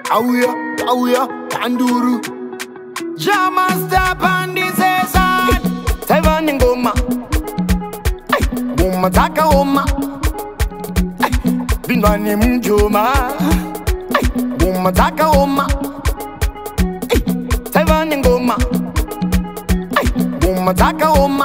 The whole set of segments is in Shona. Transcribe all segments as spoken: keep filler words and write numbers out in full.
Auya, auya, Panduru. Jamasta Pandizesat. Seven Ngoma. Uma taka oma. Binwani mjoma. Uma taka oma. Seven Ngoma. Uma taka oma.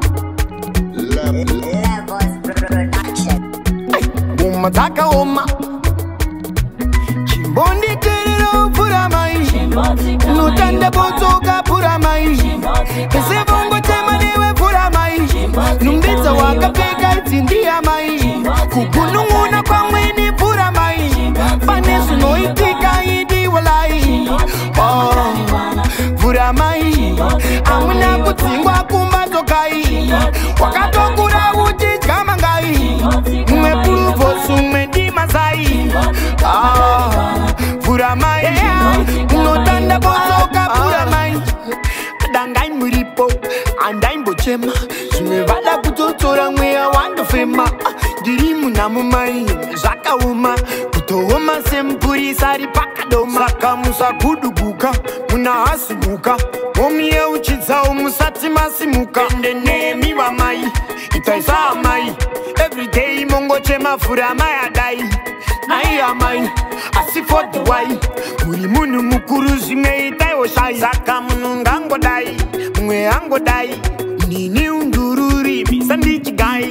Levels production. Uma taka oma. Chimbondi terero Vhuramai. Nutanda botoka Vhuramai. Kese bongo tema newe Vhuramai. Numbeza wakapeka itindia mai. Kukununguna kwa mweni Vhuramai. Panesu no itika idi walai. Oh, Vhuramai. Amuna kutingwa kumbato kai. Wakatokura uji kama ngai. Mwepuluvo sumedi masai. Ah, Vhuramai. Notanda bosoka Vhuramai. Adangai muripo, andai mbochema. Sumevada kutotora mwea wando fema. Dirimu na mumai, zaka uma. Kutohoma sempuri sari paka doma. Saka musa kudubuka, muna asubuka. Momi ya uchitsa umusati masimuka. Ende nemi wa mai, itaisa mai. Everyday mongo chema Vhuramai adai. Ai amai, asifo duwai. Muri munu mukuruzi meitai oshai. Saka munungango dai, mwe ango dai. Nini undururi, misandi chigai.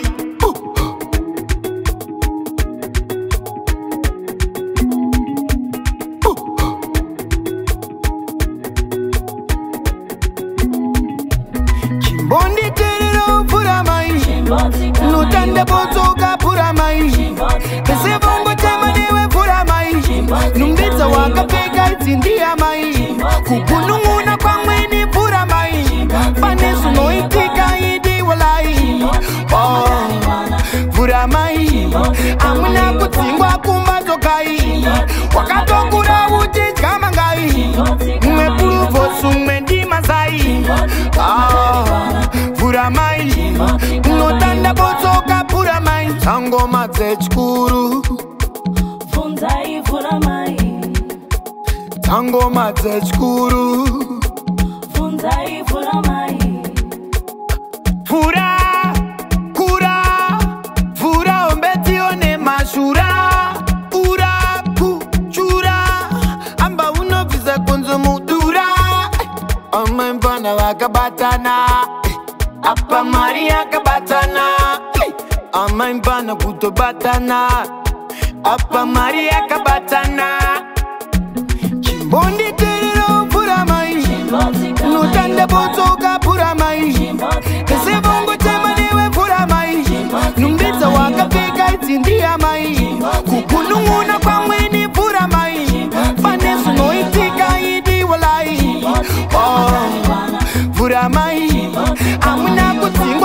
Chimbondi terero Vhuramai. Nutanda botoka Vhuramai. Kese bongo tema newe Vhuramai. Numbeza wakapeka itindia mai. Kukununguna kwa mweni Vhuramai. Panesu no itika idi walai. Oh, Vhuramai. Amuna kutingwa kumbato kai. Wakatokura uji kama ngai. Mwepuluvo sumedi masai. Ah, Vhuramai. Notanda botoka Vhuramai. Tango mazechkuru. Funzai Vhuramai. Tango mazechkuru. Funzai Vhuramai. Fura, kura, fura ombeti one mashura. Ura, kuchura, amba uno visa kunzo mudura. Oma mbana wakabatana, apa Maria kabatana. Ama mbana kutobatana, apa Maria kabatana. Chimbondi terero Vhuramai. Nutanda botoka Vhuramai. Kese bongo tema newe Vhuramai. Numbeza wakapeka itindia mai. Kukununguna kwa mweni Vhuramai. Panesu no itika idi walai. Oh, Vhuramai. Amuna kutingwa